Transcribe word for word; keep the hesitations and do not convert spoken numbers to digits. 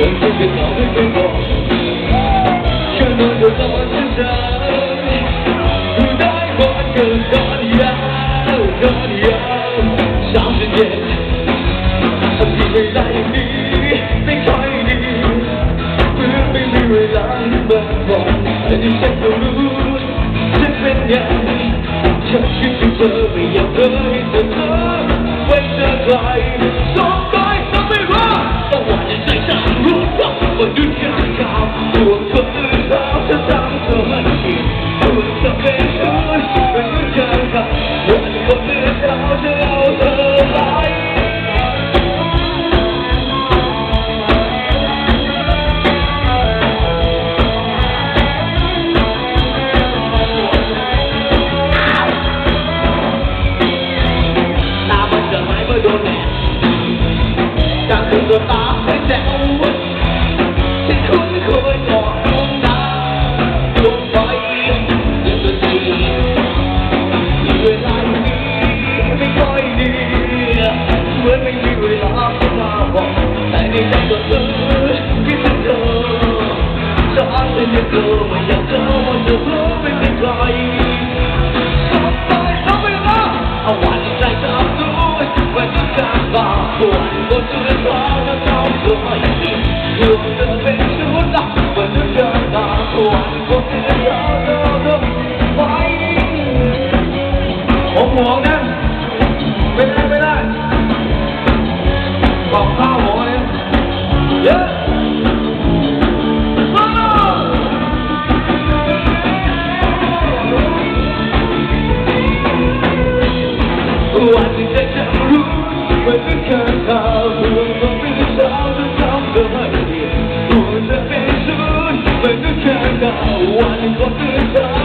这个早已被我全都都怎么存在？不带我的歌你要，歌你要，上世界，你未来你没快你，不必你未来奔跑，在你先走路，这边呀，这是这没有的一次次，为这爱，说爱说没话，我是最上路上，我就想要，我可知道这当作很轻，我的背书，我就想要，我可知道这要的来。個打喺隻空運，即寬開我空打空位，兩個字，你會來你ไม่ค่อยดีเหมือนไม่มีเวลาเข้ามาบอกแต่ในใจก็เออคิดถึงเธอจะอ้างเป็นเธอไม่อยากเจอวันเธอเพ้อไม่เป็นใครสบตายสบายละเอาวันใจจะเอาด้วยวันที่การบาปปวดบนจุดท้องแล้วเท้าเธอไม่ดีเธอจะเป็นชุดละวันที่การบาปปวดบนจุดท้องแล้วเธอไปผมห่วงนะไม่ได้ไม่ได้บอกข้าวหมอเนี่ยเยอะวันที่จะจำรู้ว่าจะเกิดข่าวเรื่องต้องเป็นสาวจะทำเธอให้ดีหัวจะเป็นศูนย์มันก็แค่ข่าววันที่คนตื่นเช้า